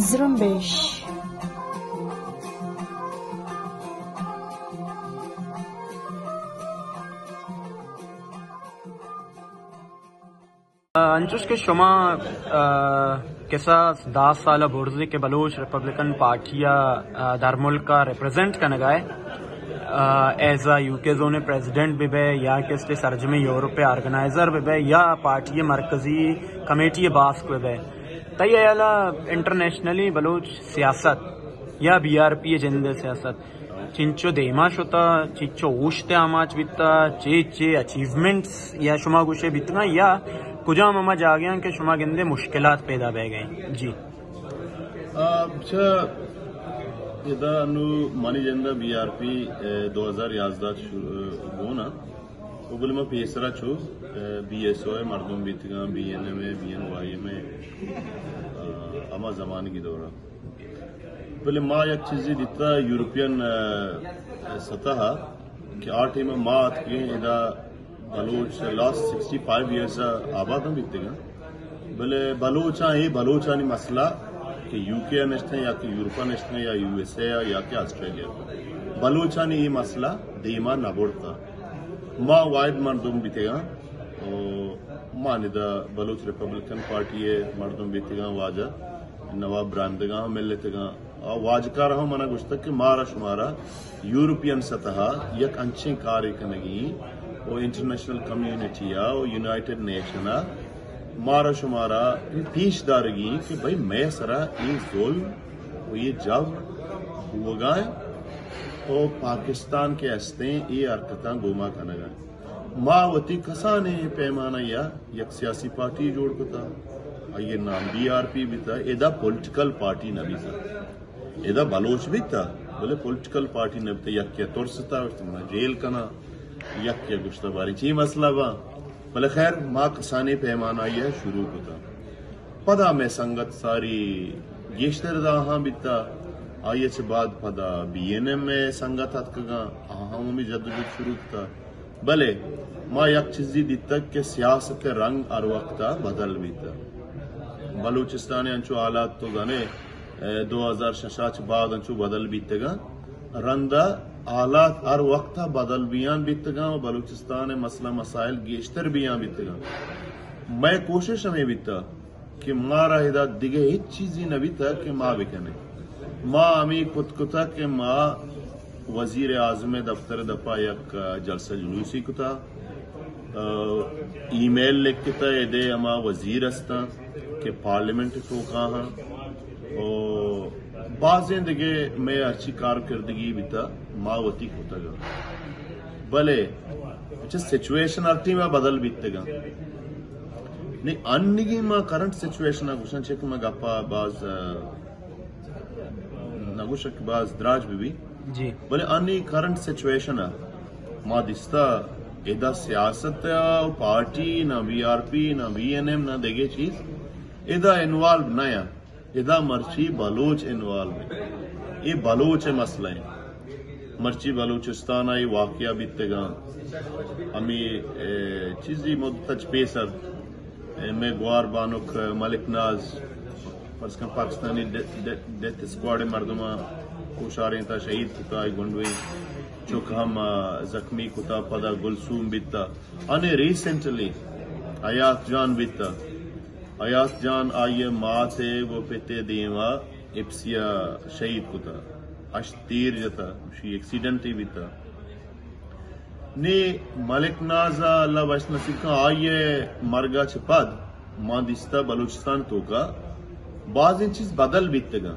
ዝርምቤሽ अंजुश के शुमा कैसा 10 साल बुर्जी के बलूच रिपब्लिकन पार्टिया दर मुल्क का रिप्रेजेंट करने गए as a UK zone president भी बे या के सरजमी यूरोप ऑर्गेनाइजर भी बे या पार्टी मरकजी कमेटी बास को बे तैयाला इंटरनेशनली बलूच सियासत या BRP जिंदे सियासत चिंचो देमाश होता चिंचो ऊश्ते आमाच बिता चे अचीवमेंट्स या शुमा गुशे बितना या कुजा ममा जागया के शुमा गिंदे मुश्किलात पैदा बह गए जी इदा नु मानी जंदा BRP 2011 गोना उगल में पेसरा छु BSO मर्दुम बितगा BNM BNY में अमा जमान की दौरा पहले माँ एक चीज़ दिता यूरोपियन सतह कि आठ में माँ के इदा बलूच लास्ट 65 इयर्स आबाद हम बितेगा भले बलूचा नहीं मसला कि यूके नेशनल या कि यूरोपा नेशनल या USA या कि ऑस्ट्रेलिया बलूचा नहीं ये मसला देमा नबोड़ता माँ वाइड मर्दुम बितेगा माँ निदा बलूच रिपब्लिकन पार्टी है मर्दुम बितेगा वाजा नवाब ब्रांदगा मिलतेगा वाजकार हो मना गुश्तक कि मारा शुमारा यूरोपियन सतह यक अच्छे कार्य कनेगी वो इंटरनेशनल कम्युनिटी या वो यूनाइटेड नेशन मारा शुमारा पीश दारगी कि भाई मैं सरा ये जोल ये जब हुआ और पाकिस्तान के हस्ते ये हरकत गोमा कनेगा मावती कसाने पैमाना या यक सियासी पार्टी जोड़ कोता ये नाम BRP भी था एदा पॉलिटिकल पार्टी न भी था एदा बलोच भी था बोले पॉलिटिकल पार्टी न भी था यक क्या तोरसता जेल कना यक क्या गुश्ता बारी ची मसला बा बोले खैर माँ कसाने पैमाना यह शुरू होता पदा में संगत सारी गेश्तर हाँ बिता आइए से बाद पदा BNM में संगत हत कगा हाँ में जद्दोजहद शुरू था भले माँ यक चीज़ी दी तक के सियासत के रंग और वक्ता बदल भी था बलूचिस्तान अंचु हालात तो गाने 2006 बाद अंचु बदल बीतेगा रंदा हालात हर वक्त बदल बियान बीतेगा और बलूचिस्तान मसला मसाइल गेश्तर बियान बीतेगा मैं कोशिश में बीता कि मारा हिदा दिगे ही चीज़ी न बीता कि माँ बिकने माँ अमी कुता के माँ वजीर आज़म दफ्तर दफा यक जलसा जुलूसी कुता ईमेल लिख के एदे अमा वजीर अस्ता के पार्लियामेंट तो कहा और बाज़ें दिगे मैं अच्छी कारकर्दगी बिता मावती होता गा भले अच्छा सिचुएशन अर्टी में बदल बीतेगा नहीं अन्य माँ करंट सिचुएशन आगुशन चेक में गप्पा बाज नगुशक बाज द्राज भी जी भले अन्य करंट सिचुएशन है माँ दिस्ता एदा सियासत पार्टी ना BRP ना BNM ना देगे चीज एदा इन्वॉल्व नया एदा मर्ची बलोच इन्वॉल्व ये बलोच मसला है मर्ची बलूचिस्तान आई वाकया बीतेगा हमी चीज़ी मुद्दत पेसर में ग्वार बानुक मलिक नाज पाकिस्तानी डेथ स्क्वाड मर्दमा कुशारें था शहीद कुता गुंडवी चुक हम जख्मी कुता पदा गुलसूम बीता अने रिसेंटली अयात जान बीता अयात जान आइए माँ थे वो पिते देवा इप्सिया शहीद कुता अश्तीर जता शी एक्सीडेंट ही बीता ने मलिक नाजा अल्लाह बश नसीब का आइए मरगा छपद माँ दिस्ता बलूचिस्तान तो का बाज़ चीज बदल बीतेगा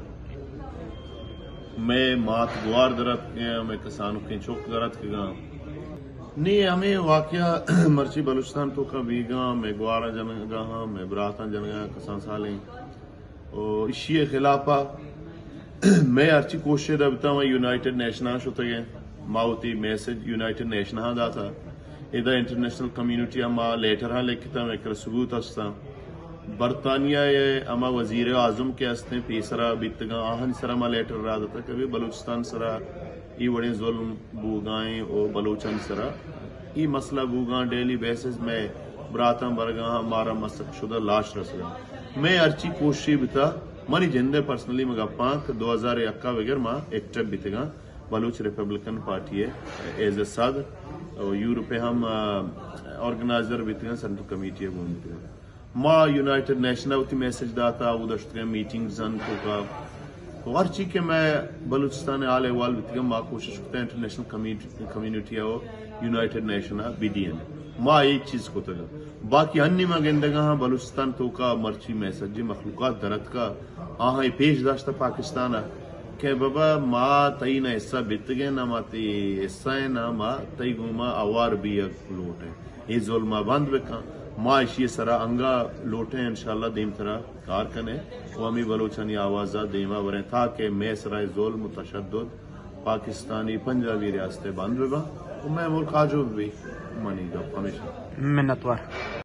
मैं मात गुआर दरत के मैं किसानों के चौक दरत के गा नहीं हमें वाकया मर्ची बलूचिस्तान तो का बीगा मैं गुआरा जनगा हाँ मैं बराता जनगा किसान सालें और इसी खिलाफा मैं अर्ची कोशिश दबता हूँ यूनाइटेड नेशन होता है मावती मैसेज यूनाइटेड नेशन हाँ दाता इधर इंटरनेशनल कम्युनिटी अमा लेटर हाँ लिखता मैं कर सबूत अस्ता बरतानिया ये अमा वजीर आज़म के हस्ते पेसरा बीतगा आहन सरा मा लेटर रहा था कभी बलूचिस्तान सरा ये बड़े जुल्म बूगाएं और बलूचन सरा ये मसला बूगा डेली बेसिस में बराता बरगा हमारा मसक शुदा लाश रसगा मैं अर्ची कोशिश बिता मनी जिंदे पर्सनली मगप्पा 2001 वगैरह मां एक्टर बितेगा बलूच रिपब्लिकन पार्टी है एज ए सद और यूरोप हम ऑर्गेनाइजर बितेगा सेंट्रल कमेटी है घूमते मां यूनाइटेड नेशन उती मैसेज दाता उदश्त मीटिंग जन को हर चीज के मैं बलूचिस्तान आल अहवाल बितेगा मां कोशिश करते हैं इंटरनेशनल कम्युनिटी है यूनाइटेड नेशन बीडीएन मां एक चीज को तगा बाकी अन्य में गेंदगा हाँ बलूचिस्तान तो का मर्ची मैसेज जी मखलूकात दरद का हाँ ये पेश दाश्ता पाकिस्तान के बाबा माँ तई ना हिस्सा बित गए ना माँ तई हिस्सा है ना माँ तई गुमा अवार भी लोट है ये जोलमा बंद बेका माँ इसी सरा अंगा लोटे इंशाल्लाह देम तरह कार कने वामी बलोचनी आवाजा देमा बरे था कि मैं सरा जोल मुतशद्दुद पाकिस्तानी पंजाबी रियासतें बंद बेबा मैं मुल्क आजो भी मनी हमेशा मिन्नतवार